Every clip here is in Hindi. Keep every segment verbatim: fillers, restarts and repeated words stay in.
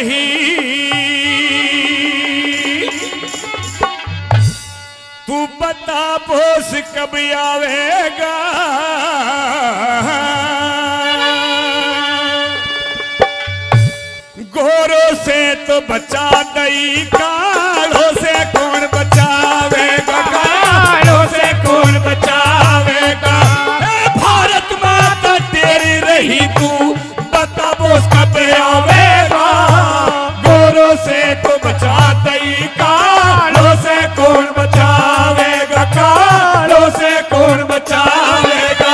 रही, तू बता बोस कब आवेगा। गोरों से तो बचा दई, कालों से कौन बचावेगा, कालों से कौन बचावेगा। भारत माता तेरी रही, तू बता बोस कब आवेगा। गोरों से तो बचा दई, कालों से कौन बचावेगा, कालों से कौन बचावेगा।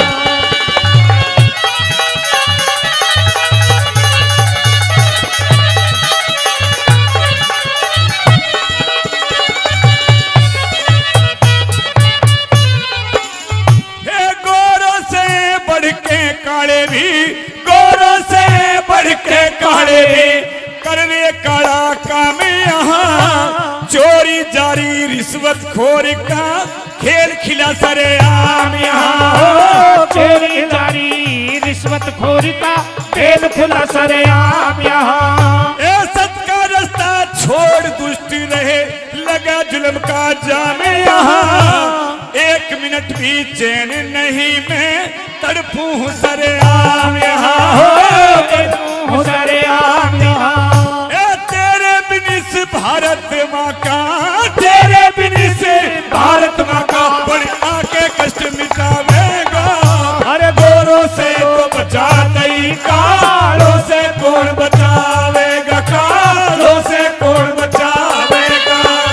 काले भी गोरों से बढ़ के काले भी, करने काला काम यहाँ। चोरी जारी रिश्वत खोरी का खेल खिला सरेआम यहाँ। चोरी जारी रिश्वत खोरी का खेल खिला सरेआम यहाँ। ए सत का रास्ता छोड़ दुष्ट रहे, लगा जुल्म का जाम यहाँ। एक मिनट भी चैन नहीं, मैं तड़पूं सरेआम यहाँ, तड़पूं सरेआम यहाँ। ए तेरे बिन इस भारत माँ का, तेरे बिन इस भारत माँ का बड़े आके कष्ट मिटावेगा। अरे गोरों से तो बचा दई, कालों से कौन बचावेगा, कालों से कौन बचावेगा।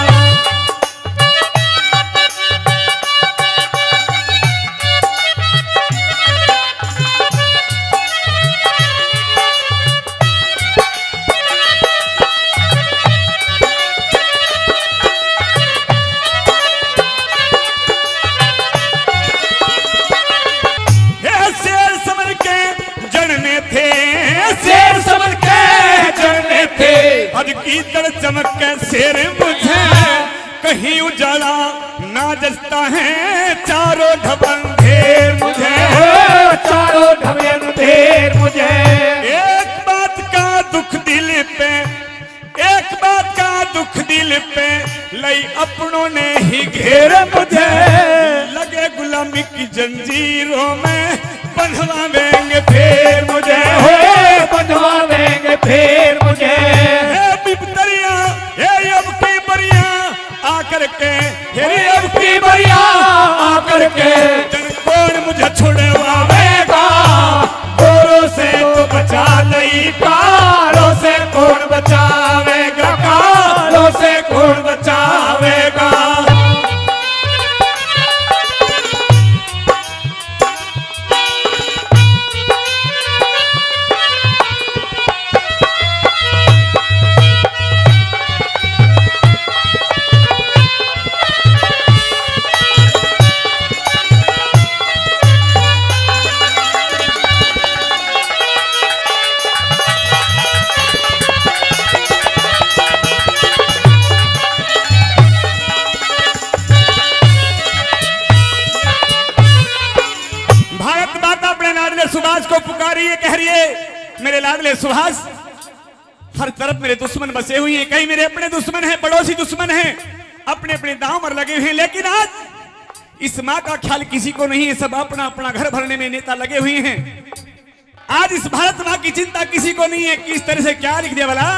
आज की तर चमक के शेर मुझे, कहीं उजाला ना जचता है, चारों ढबन ढेर मुझे, चारों ढबन ढेर मुझे। एक बात का दुख दिल पे, एक बात का दुख दिल पे, लई अपनों ने ही घेर मुझे। लगे गुलामी की जंजीरों में, बंधवावेंगे फिर मुझे, बंधवावेंगे फिर मुझे। बिपतरिया ये अब की बरिया आकर के, ये अब की बरिया आकर के, जन कौन मुझे छुड़वावेगा। गोरों से तो बचा लई, कालों से कौन बचावेगा, कालों से कौन बचावेगा। सुभाष को पुकारी है, कह रही है मेरे लाडले सुभाष, हर तरफ मेरे दुश्मन बसे हुए हैं। कहीं मेरे अपने दुश्मन हैं, पड़ोसी दुश्मन हैं, अपने अपने दांव पर लगे हुए हैं। लेकिन आज इस माँ का ख्याल किसी को नहीं है, सब अपना अपना घर भरने में नेता लगे हुए हैं। आज इस भारत माँ की चिंता किसी को नहीं है। किस तरह से क्या लिख दिया भला,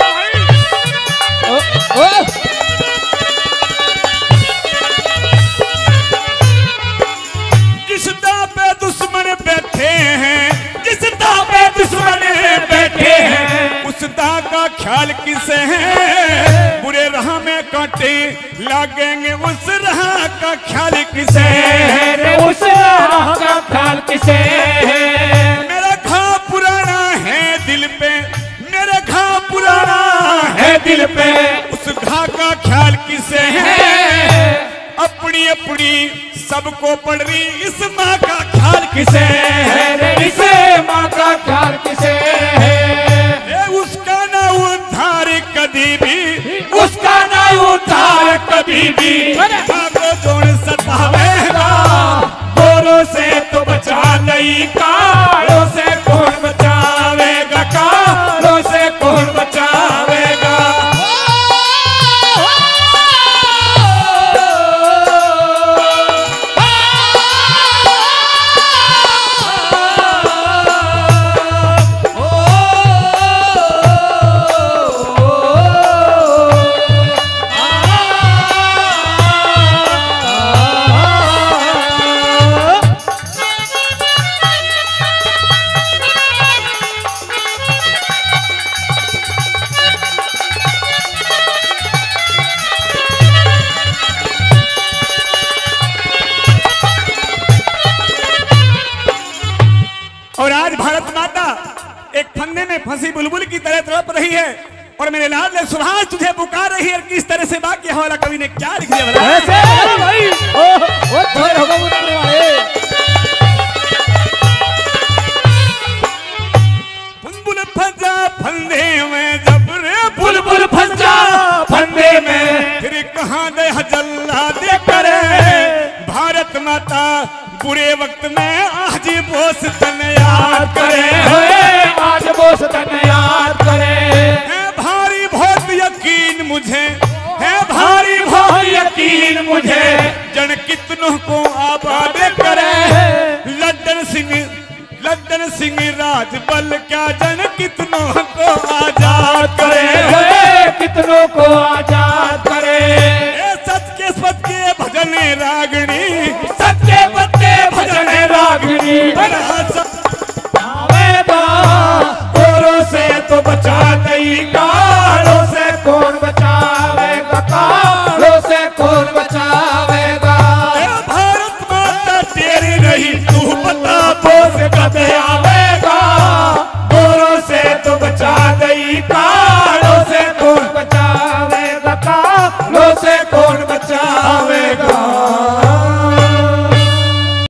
जिस दांव पे दुश्मन बैठे हैं, जिस दांव पे दुश्मन बैठे हैं, उस दांव का ख्याल किसे है। बुरे राह में कांटे लगेंगे, उस राह का ख्याल किसे है, उस राह का ख्याल किसे है। मेरा घाव पुराना है दिल पे, मेरा घाव पुराना है दिल पे, उस घाव का ख्याल किसे है। अपनी अपनी सबको पड़ रही, इस माँ का ख्याल किसे है, इस माँ का ख्याल किसे है। उसका ना उद्धार कभी भी, उसका ना उद्धार कभी भी, को जोड़ सतावेगा। गोरों से तो बचा नहीं, कालों से कौन बचावेगा, कालों से कौन बचा एक फंदे में फंसी बुलबुल की तरह तड़प रही है और मेरे लाडले सुभाष तुझे पुकार रही है। किस तरह से बाकी हवाला कवि ने क्या लिख दिया भाई ओ ओ थोड़े होगा मुझे वाले बुलबुल फंसा फंदे में जब रे बुलबुल फंसा फंदे में फिर कहाँ दे हजल्ला दे करे भारत माता बुरे वक्त में आज बोस तन याद करे आज बोस तन याद करे है भारी बहुत यकीन मुझे है भारी बहुत यकीन मुझे जन कितनों को आबाद करे लड्डन सिंह लड्डन सिंह राजबल क्या जन कितनों को आजाद करे कितनों को आजाद करे सच के सच के भजन रागणी सच्चे बच्चे भजन रागनी बड़ा सब आवेदा औरों से तो बचा नहीं का